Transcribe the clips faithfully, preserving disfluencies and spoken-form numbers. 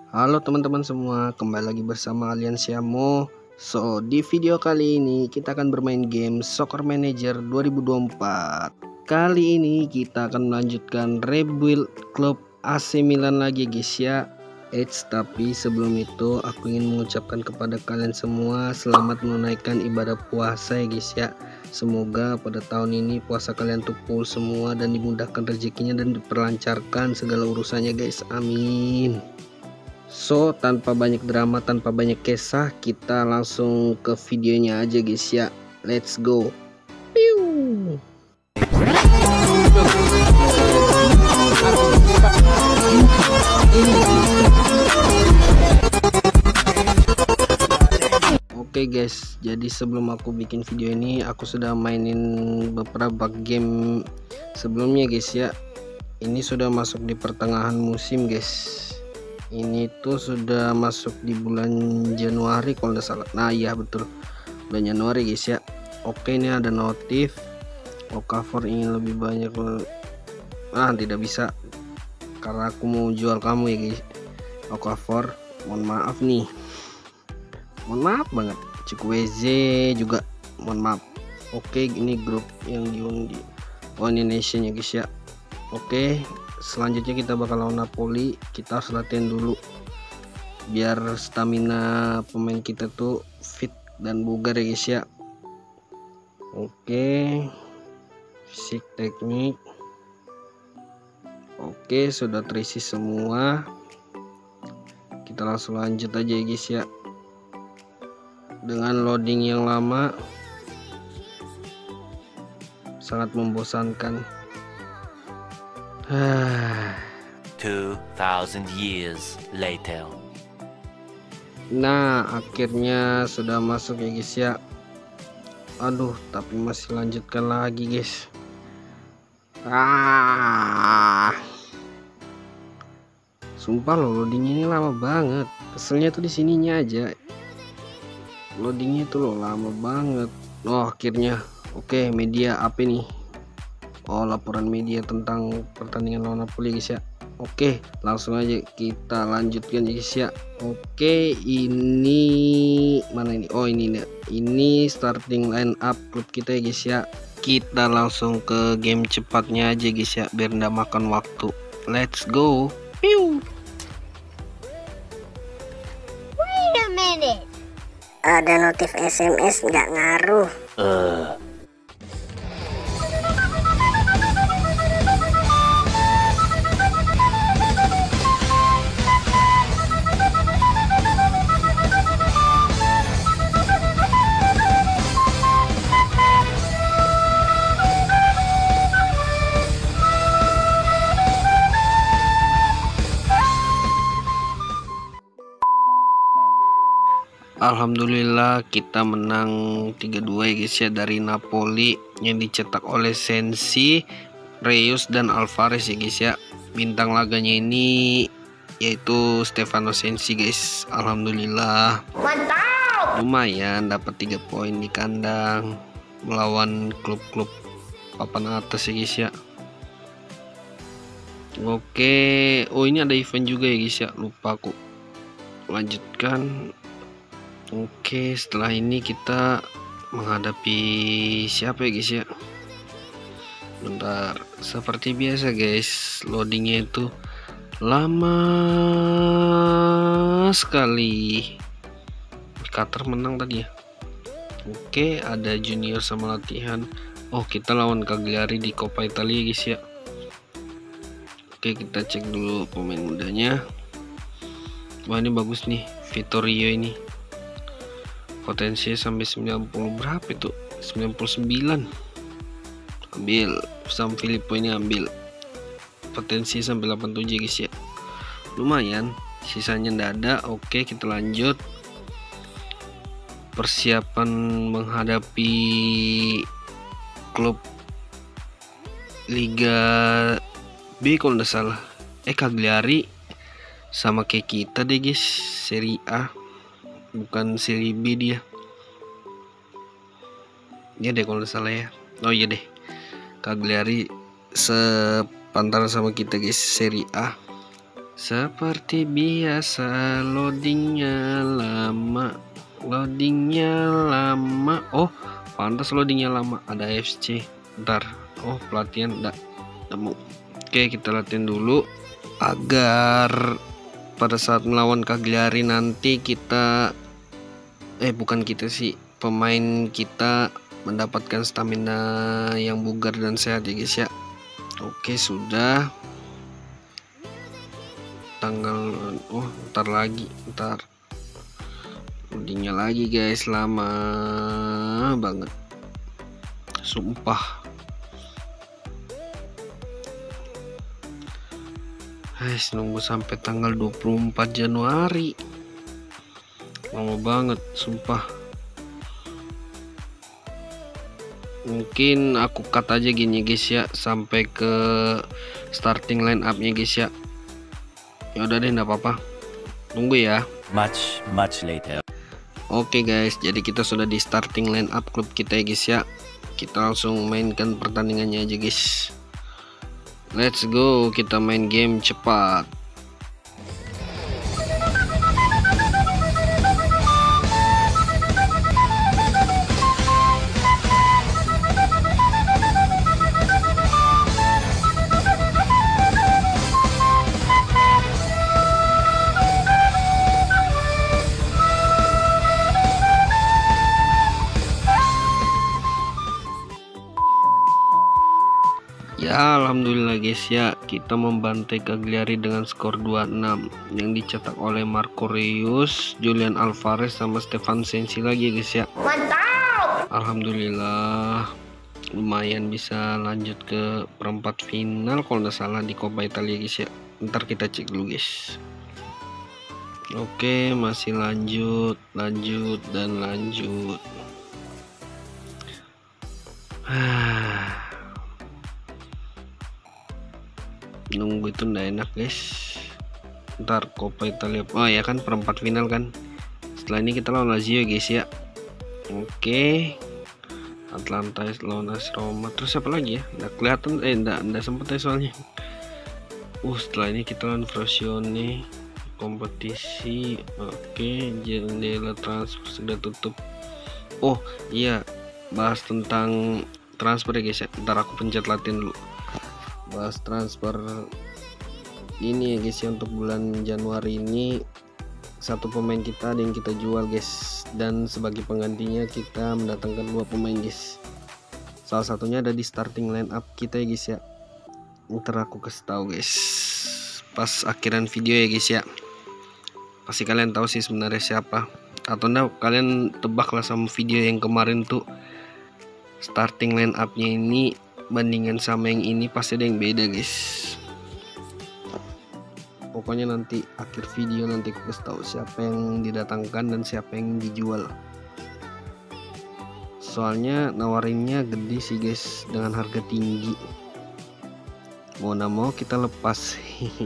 Halo teman-teman semua, kembali lagi bersama Aliansiamo. So, di video kali ini kita akan bermain game Soccer Manager dua ribu dua puluh empat. Kali ini kita akan melanjutkan rebuild klub A C Milan lagi guys ya. Eits, tapi sebelum itu aku ingin mengucapkan kepada kalian semua selamat menunaikan ibadah puasa ya guys ya. Semoga pada tahun ini puasa kalian tuh full semua dan dimudahkan rezekinya dan diperlancarkan segala urusannya guys, amin. So, tanpa banyak drama, tanpa banyak kisah, kita langsung ke videonya aja guys ya. Let's go. Piu. Oke okay guys, jadi sebelum aku bikin video ini, aku sudah mainin beberapa game sebelumnya guys ya. Ini sudah masuk di pertengahan musim guys. Ini tuh sudah masuk di bulan Januari kalau nggak salah. Nah iya betul, bulan Januari guys ya. Oke, ini ada notif Okafor ingin lebih banyak. Ah tidak bisa karena aku mau jual kamu ya guys. Okafor, mohon maaf nih, mohon maaf banget. Chukwueze juga mohon maaf. Oke, ini grup yang diundi One Nation ya guys ya. Oke, selanjutnya kita bakal lawan Napoli. Kita harus latihan dulu biar stamina pemain kita tuh fit dan bugar ya guys ya. Oke, fisik, teknik. Oke, sudah terisi semua. Kita langsung lanjut aja ya guys ya. Dengan loading yang lama sangat membosankan. two thousand years later. Nah, akhirnya sudah masuk ya guys ya. Aduh, tapi masih lanjutkan lagi guys. Ah, sumpah loh, loadingnya ini lama banget. Keselnya tuh di sininya aja. Loadingnya tuh loh lama banget. Oh, akhirnya. Oke, media apa nih? Oh, laporan media tentang pertandingan lawan Napoli guys ya. Oke, langsung aja kita lanjutkan guys ya. Oke, ini mana ini? Oh, ini nih. Ini starting line up klub kita ya guys ya. Kita langsung ke game cepatnya aja guys ya, biar nggak makan waktu. Let's go. Piu. Wait a minute. Ada notif S M S nggak ngaruh. Uh. Alhamdulillah kita menang tiga dua ya guys ya dari Napoli yang dicetak oleh Sensi, Reus dan Alvarez ya guys ya. Bintang laganya ini yaitu Stefano Sensi guys. Alhamdulillah. Mantap. Lumayan dapat tiga poin di kandang melawan klub-klub papan atas ya guys ya. Oke, oh ini ada event juga ya guys ya. Lupa aku. Lanjutkan. Oke, setelah ini kita menghadapi siapa ya guys ya. Bentar, seperti biasa guys, loadingnya itu lama sekali. Qatar menang tadi ya. Oke, ada junior sama latihan. Oh, kita lawan Cagliari di Coppa Italia guys ya. Oke, kita cek dulu pemain mudanya. Wah, ini bagus nih, Vittorio ini. Potensinya sampai sembilan puluh berapa itu? sembilan puluh sembilan. Ambil Sam Filippo ini, ambil. Potensi sampai delapan puluh tujuh guys ya. Lumayan, sisanya ndak ada. Oke, kita lanjut. Persiapan menghadapi klub Liga B kalau nggak salah. Eh Cagliari sama kayak kita deh guys, Serie A. Bukan seri B dia. Ya deh kalau salah ya. Oh iya deh. Cagliari sepantaran sama kita guys, seri A. Seperti biasa loadingnya lama, loadingnya lama. Oh, pantas loadingnya lama. Ada F C. Ntar. Oh, pelatihan enggak nemu. Oke, kita latihan dulu agar pada saat melawan Cagliari nanti kita eh bukan kita sih, pemain kita mendapatkan stamina yang bugar dan sehat ya guys ya. Oke, sudah. Tanggal oh ntar lagi ntar loadingnya lagi guys, lama banget sumpah. Guys, nunggu sampai tanggal dua puluh empat Januari, lama banget sumpah. Mungkin aku cut aja gini guys ya, sampai ke starting line up nya guys ya. Ya udah deh, enggak apa-apa. Tunggu ya. Much, much later. Oke guys, jadi kita sudah di starting line up klub kita ya guys ya. Kita langsung mainkan pertandingannya aja guys. Let's go, kita main game cepat. Ya, alhamdulillah guys ya, kita membantai Cagliari dengan skor dua enam yang dicetak oleh Marco Reus, Julian Alvarez sama Stefan Sensi lagi guys ya. Mantap. Alhamdulillah lumayan bisa lanjut ke perempat final kalau nggak salah di Coppa Italia guys ya. Ntar kita cek dulu guys. Oke, masih lanjut, lanjut dan lanjut. Nunggu itu ndak enak guys. Ntar Coppa Italia, oh ya kan perempat final kan. Setelah ini kita lawan Lazio guys ya. Oke, Atlanta lawan AS Roma, terus apa lagi ya, nggak kelihatan, eh nggak nggak sempet ya soalnya. Uh setelah ini kita lawan Frosinone, kompetisi. Oke, jendela transfer sudah tutup. Oh iya, bahas tentang transfer ya guys ya. Ntar aku pencet latihan dulu, bahas transfer ini ya guys ya. Untuk bulan Januari ini satu pemain kita ada yang kita jual guys, dan sebagai penggantinya kita mendatangkan dua pemain guys. Salah satunya ada di starting line up kita ya guys ya. Ntar aku kasih tahu guys pas akhiran video ya guys ya. Pasti kalian tahu sih sebenarnya siapa, atau enggak kalian tebak lah sama video yang kemarin tuh. Starting line up nya ini bandingan sama yang ini pasti ada yang beda guys. Pokoknya nanti akhir video nanti aku kasih tahu siapa yang didatangkan dan siapa yang dijual. Soalnya nawarinnya gede sih guys, dengan harga tinggi. Mau nggak mau kita lepas.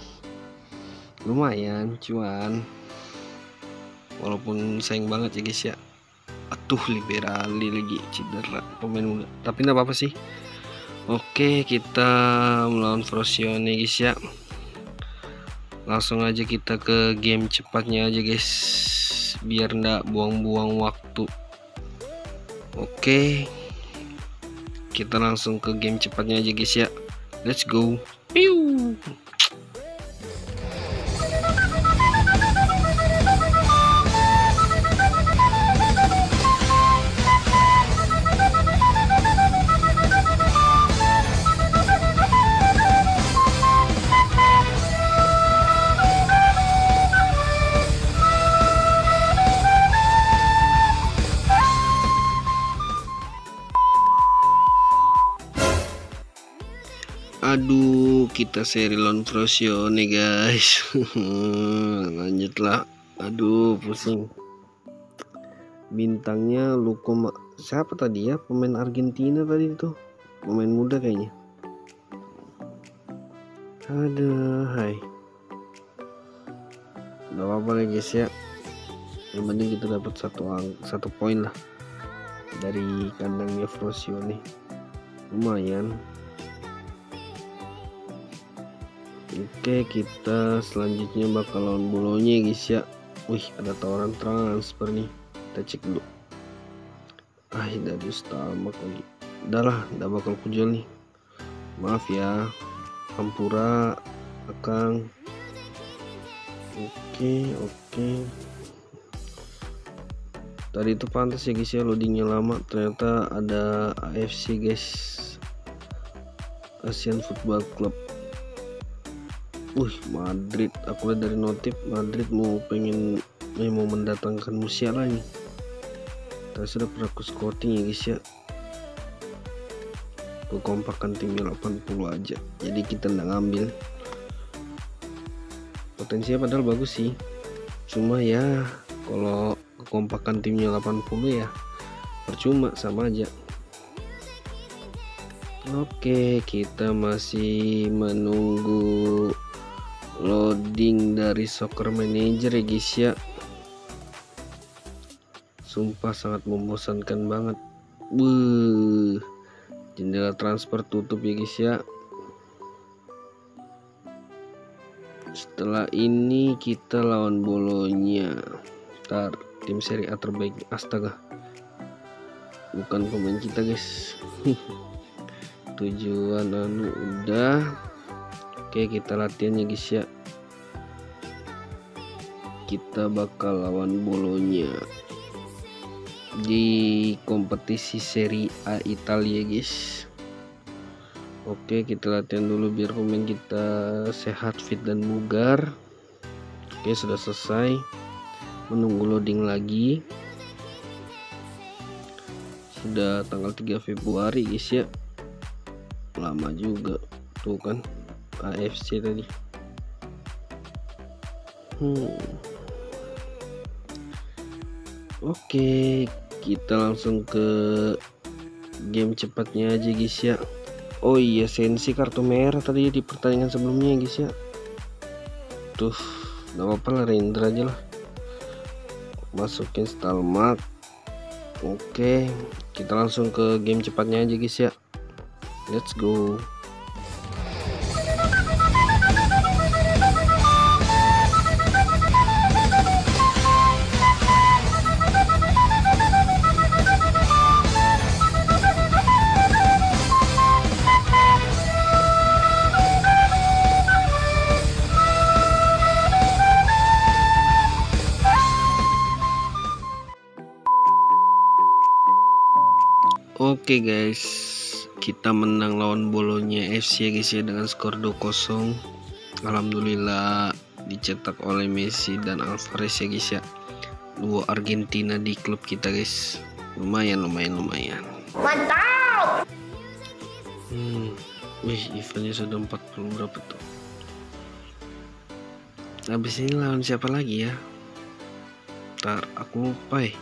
Lumayan cuan, walaupun sayang banget ya guys ya. Atuh, Liberali lagi cedera pemain muda, tapi nggak apa-apa sih. Oke, kita melawan Frosinone guys ya. Langsung aja kita ke game cepatnya aja guys, biar ndak buang-buang waktu. Oke, kita langsung ke game cepatnya aja guys ya. Let's go. Piu. Aduh, kita seri lawan Frosinone guys. Lanjutlah. Aduh, pusing. Bintangnya Luko, siapa tadi ya, pemain Argentina tadi itu, pemain muda kayaknya. Aduh, hai. Gak apa-apa lah guys ya. Yang penting kita dapat satu satu poin lah dari kandangnya Frosinone. Lumayan. Oke, kita selanjutnya bakal lawan Bolonya guys ya. Wih, ada tawaran transfer nih, kita cek dulu. Ah, dari Stalmak lagi. Udah lah, nggak bakal kujual nih, maaf ya Hampura Akang. Oke oke, tadi itu pantas ya guys ya, loadingnya lama. Ternyata ada A F C guys, Asian Football Club. Wih, Madrid, aku lihat dari notif Madrid mau pengen eh, mau mendatangkan Musiala nih. Kita sudah pernah aku scouting ya guys ya, kekompakan timnya delapan puluh aja, jadi kita nggak ngambil. Potensinya padahal bagus sih, cuma ya kalau kekompakan timnya delapan puluh ya percuma, sama aja. Oke, kita masih menunggu loading dari Soccer Manager ya guys ya. Sumpah sangat membosankan banget. Buh, jendela transfer tutup ya guys ya. Setelah ini kita lawan Bolonya. Ntar tim Serie A terbaik. Astaga, bukan pemain kita guys. Tujuan anu udah. Oke, kita latihan ya guys ya. Kita bakal lawan Bolonya di kompetisi Serie A Italia guys. Oke, kita latihan dulu biar pemain kita sehat, fit dan bugar. Oke, sudah selesai, menunggu loading lagi. Sudah tanggal tiga Februari guys ya, lama juga tuh kan A F C tadi. hmm. Oke, kita langsung ke game cepatnya aja guys ya. Oh iya, Sensi kartu merah tadi di pertandingan sebelumnya guys ya. Tuh, gak apa-apa lah, render aja lah. Masukin Stalmak. Oke, kita langsung ke game cepatnya aja guys ya. Let's go. Oke guys, kita menang lawan Bolonya F C ya guys ya dengan skor dua kosong. Alhamdulillah dicetak oleh Messi dan Alvarez ya guys ya. Dua Argentina di klub kita guys. Lumayan lumayan lumayan. Mantap. Hmm, wih, eventnya sudah empat puluh berapa tuh. Habis ini lawan siapa lagi ya? Ntar aku lupa ya.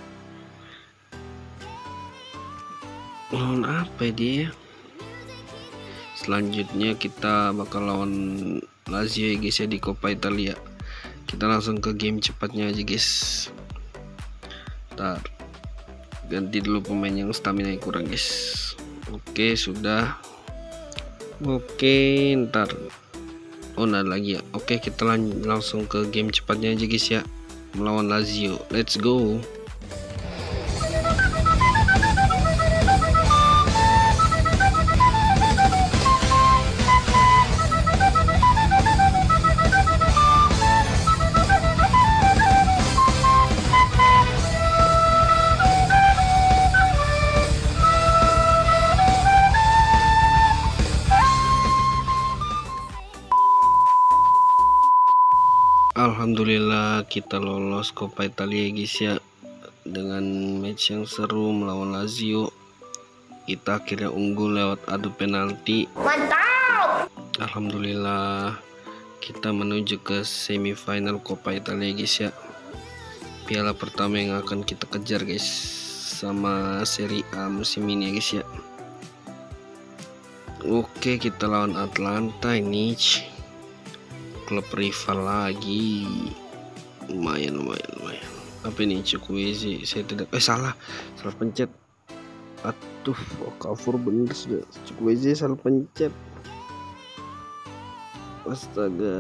Lawan apa dia? Selanjutnya kita bakal lawan Lazio ya guys ya di Coppa Italia. Kita langsung ke game cepatnya aja guys. Ntar ganti dulu pemain yang stamina yang kurang guys. Oke, sudah. Oke, ntar oh nggak lagi ya. Oke, kita lang langsung ke game cepatnya aja guys ya, melawan Lazio. Let's go. Alhamdulillah kita lolos Coppa Italia guys ya, dengan match yang seru melawan Lazio. Kita akhirnya unggul lewat adu penalti. Mantap. Alhamdulillah kita menuju ke semifinal Coppa Italia guys ya. Piala pertama yang akan kita kejar guys sama Serie A musim ini ya guys ya. Oke, kita lawan Atlanta ini, klub rival lagi. Lumayan lumayan lumayan. Apa ini, Chukwueze? Saya tidak eh salah salah pencet. Atuh, oh, cover bener sudah. Chukwueze salah pencet. Astaga.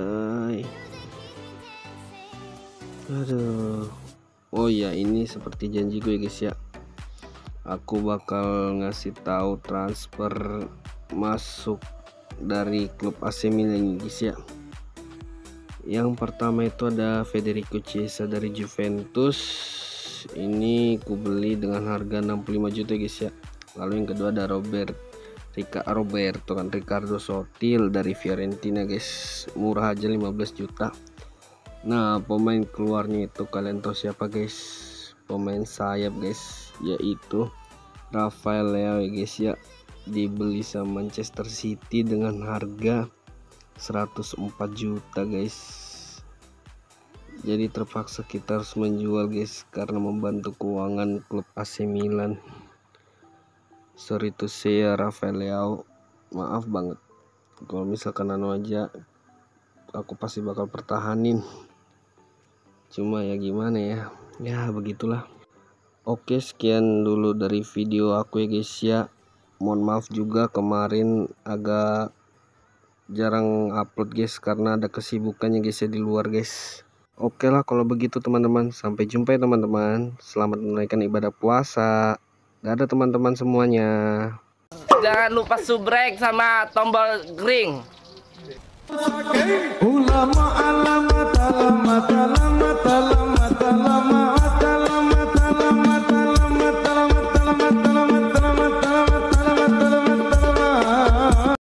Aduh. Oh ya, ini seperti janji gue guys ya. Aku bakal ngasih tahu transfer masuk dari klub A C Milan guys ya. Yang pertama itu ada Federico Chiesa dari Juventus. Ini ku beli dengan harga enam puluh lima juta guys ya. Lalu yang kedua ada Robert Rica Roberto kan Ricardo Sotil dari Fiorentina guys. Murah aja lima belas juta. Nah, pemain keluarnya itu kalian tahu siapa guys? Pemain sayap guys, yaitu Rafael Leao guys ya. Dibeli sama Manchester City dengan harga seratus empat juta guys. Jadi terpaksa kita harus menjual guys karena membantu keuangan klub A C Milan. Sorry to say ya Rafael Leao, maaf banget kalau misalkan anu aja aku pasti bakal pertahanin. Cuma ya gimana ya, ya begitulah. Oke, sekian dulu dari video aku ya guys ya. Mohon maaf juga kemarin agak jarang upload guys karena ada kesibukannya guys ya di luar guys. Oke lah kalau begitu teman-teman, sampai jumpa ya teman-teman. Selamat menunaikan ibadah puasa. Dadah teman-teman semuanya. Jangan lupa subrek sama tombol ring. Ulama alamat alamat